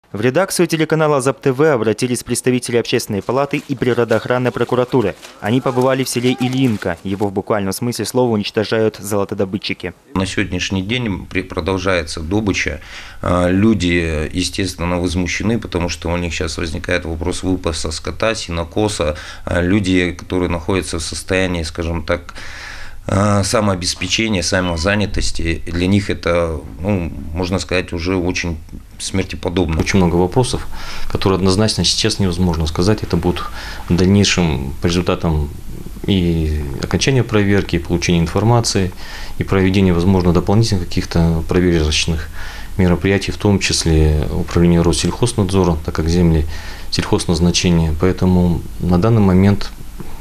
В редакцию телеканала АзовТВ обратились представители Общественной палаты и природоохранной прокуратуры. Они побывали в селе Ильинка. Его в буквальном смысле слова уничтожают золотодобытчики. На сегодняшний день продолжается добыча. Люди, естественно, возмущены, потому что у них сейчас возникает вопрос выпаса скота, сенокоса. Люди, которые находятся в состоянии, скажем так, самообеспечения, самозанятости, для них это, можно сказать, уже очень смертеподобно. Очень много вопросов, которые однозначно сейчас невозможно сказать. Это будут в дальнейшем по результатам и окончания проверки, и получения информации, и проведения, возможно, дополнительных каких-то проверочных мероприятий, в том числе управления Россельхознадзора, так как земли сельхозназначения. Поэтому на данный момент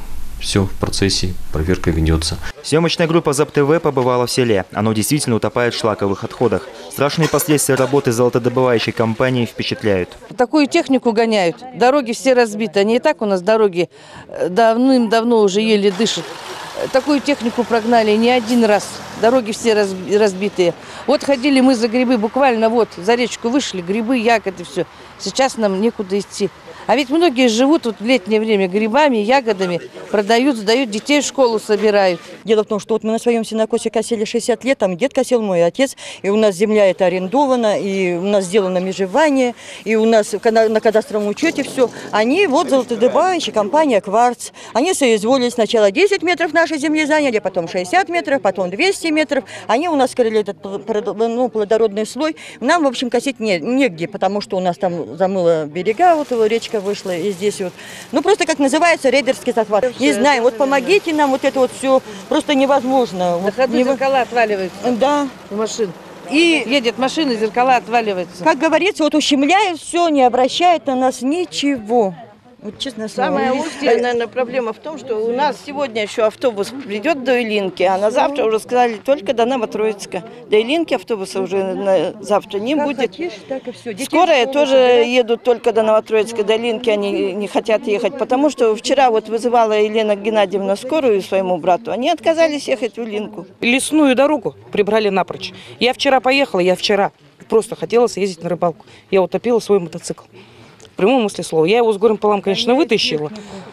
все в процессе, проверка ведется. Съемочная группа АзовТВ побывала в селе. Оно действительно утопает в шлаковых отходах. Страшные последствия работы золотодобывающей компании впечатляют. Такую технику гоняют. Дороги все разбиты. Они и так у нас дороги давным-давно уже еле дышат. Такую технику прогнали не один раз. Дороги все разбитые. Вот ходили мы за грибы, буквально вот за речку вышли, грибы, ягоды, все. Сейчас нам некуда идти. А ведь многие живут вот в летнее время грибами, ягодами, продают, сдают, детей в школу собирают. Дело в том, что вот мы на своем сенокосе косили 60 лет, там дед косил, мой отец, и у нас земля эта арендована, и у нас сделано межевание, и у нас на кадастровом учете все. Они, вот золотодобывающая компания «Кварц», они соизволили сначала 10 метров нашей земли заняли, потом 60 метров, потом 200 метров. Они у нас скрыли этот плодородный слой. Нам, в общем, косить негде, потому что у нас там замыло берега, вот речка вышла, и здесь вот. Просто, как называется, рейдерский захват. Не знаю, вот помогите нам, вот это вот все просто невозможно. На ходу зеркала отваливаются. Да. У машин. И едет машина, зеркала отваливаются. Как говорится, вот ущемляют все, не обращают на нас ничего. Вот, честно, самая узкая, наверное, проблема в том, что у нас сегодня еще автобус придет до Ильинки, а на завтра уже сказали только до Новотроицка. До Ильинки автобуса уже на завтра не как будет. Хотишь, так и все. Скорые тоже едут только до Новотроицка, до Ильинки они не хотят ехать, потому что вчера вот вызывала Елена Геннадьевна скорую своему брату, они отказались ехать в Ильинку. Лесную дорогу прибрали напрочь. Я вчера поехала, просто хотела съездить на рыбалку. Я утопила свой мотоцикл. В прямом смысле слова. Я его с горем пополам, конечно, вытащила.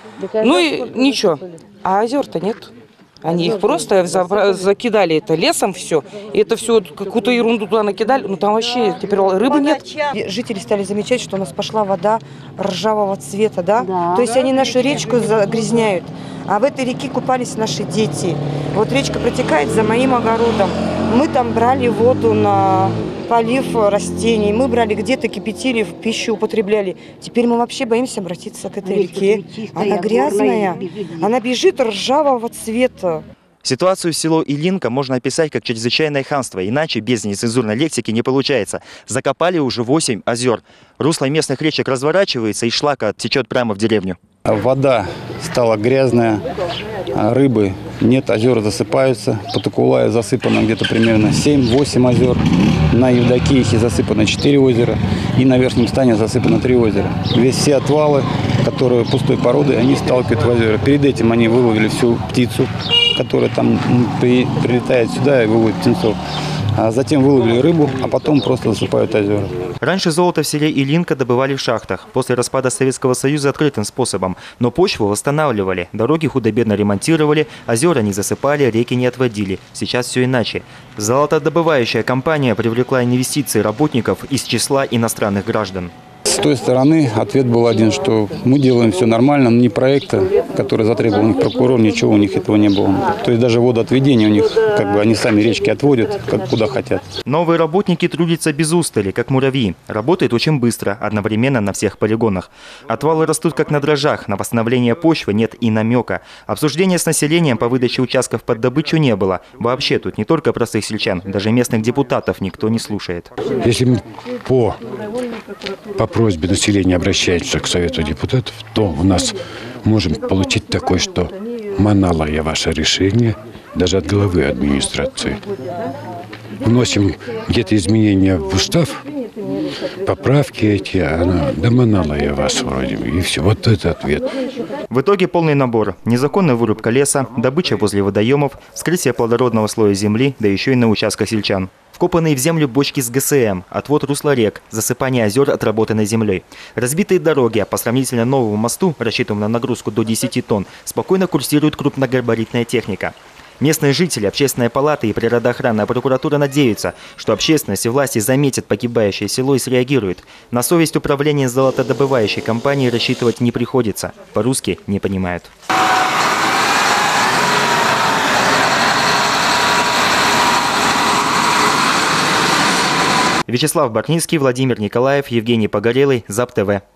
Ну и ничего. А озер-то нет. Они их просто закидали это лесом все. И это все какую-то ерунду туда накидали. Там вообще теперь рыбы нет. Жители стали замечать, что у нас пошла вода ржавого цвета, да? То есть они нашу речку загрязняют. А в этой реке купались наши дети. Вот речка протекает за моим огородом. Мы там брали воду на полив растений. Мы брали где-то, кипятили, в пищу употребляли. Теперь мы вообще боимся обратиться к этой реке. Она грязная, она бежит ржавого цвета. Ситуацию в село Ильинка можно описать как чрезвычайное ханство, иначе без нецензурной лексики не получается. Закопали уже 8 озер. Русло местных речек разворачивается и шлака течет прямо в деревню. Вода стала грязная, рыбы нет, озера засыпаются. Патакулая засыпано где-то примерно 7-8 озер. На Евдокиихе засыпано 4 озера. И на Верхнем Стане засыпано 3 озера. Все отвалы, которые пустой породы, они сталкивают в озера. Перед этим они выловили всю птицу, которая там прилетает сюда и выводит птенцов. А затем выловили рыбу, а потом просто засыпают озера. Раньше золото в селе Ильинка добывали в шахтах. После распада Советского Союза открытым способом. Но почву восстанавливали, дороги худо-бедно ремонтировали, озера не засыпали, реки не отводили. Сейчас все иначе. Золотодобывающая компания привлекла инвестиции работников из числа иностранных граждан. С той стороны ответ был один, что мы делаем все нормально, но ни проекта, который затребовал у них прокурор, ничего у них этого не было. То есть даже водоотведение у них, они сами речки отводят, куда хотят. Новые работники трудятся без устали, как муравьи. Работают очень быстро, одновременно на всех полигонах. Отвалы растут как на дрожжах, на восстановление почвы нет и намека. Обсуждения с населением по выдаче участков под добычу не было. Вообще тут не только простых сельчан, даже местных депутатов никто не слушает. Если по просьбе населения обращается к Совету депутатов, то у нас можем получить такое, что манало я ваше решение даже от главы администрации. Вносим где-то изменения в устав, поправки эти, она доманала я вас вроде бы, и все. Вот это ответ. В итоге полный набор. Незаконная вырубка леса, добыча возле водоемов, вскрытие плодородного слоя земли, да еще и на участках сельчан. Вкопанные в землю бочки с ГСМ, отвод русла рек, засыпание озер отработанной землей. Разбитые дороги, а по сравнительно новому мосту, рассчитанному на нагрузку до 10 тонн, спокойно курсирует крупногабаритная техника. Местные жители, общественная палата и природоохранная прокуратура надеются, что общественность и власти заметят погибающее село и среагируют. На совесть управления золотодобывающей компании рассчитывать не приходится. По-русски не понимают. Вячеслав Барницкий, Владимир Николаев, Евгений Погорелый, ЗАП ТВ.